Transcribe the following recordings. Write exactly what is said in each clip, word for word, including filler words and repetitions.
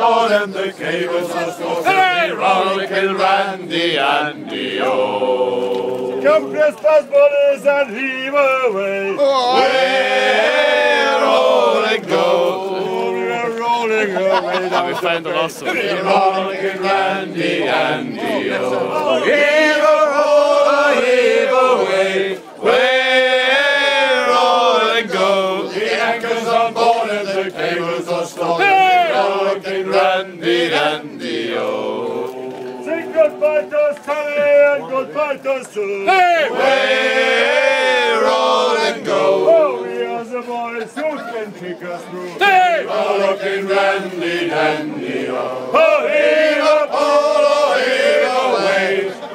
board and the cables are stored. Hey, rollicking Randy Andy-O. Come Christmas bunnies and heave away. We're rolling go. We're rolling away. Ja, vi får ändå loss dem. We're rollicking Randy Andy-O. Heave a roll, heave away. We're rolling go. The anchor's on board and the cables are stored. We're rollicking Randy Andy-O. Sing goodbye to Sally and goodbye to Sue. Hey! We're rolling go. Oh, we are the boys who can kick us through. Hey! Rollicking Randy Andy-O. Oh, heave up, Oh, heave away.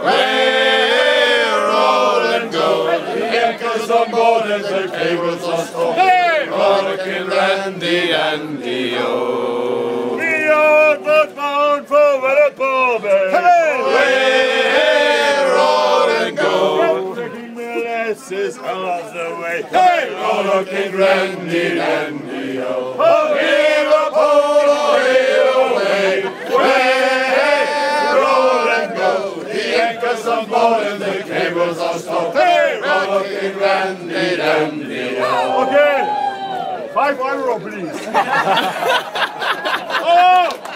We're rolling go. The anchor's on board and the cables are stored. Hey! Rollicking Randy Andy-O. we are but bound for Wellerpole Bay. We're rolling go. Taking molasses all the way. Hey! Rollicking Randy Andy-O. Oh, heave a pole, oh, heave away. We're rolling go. The anchor's on board and the cables are stopped. Hey! Rollicking Randy Andy-O. Okay, five euro please. Oh!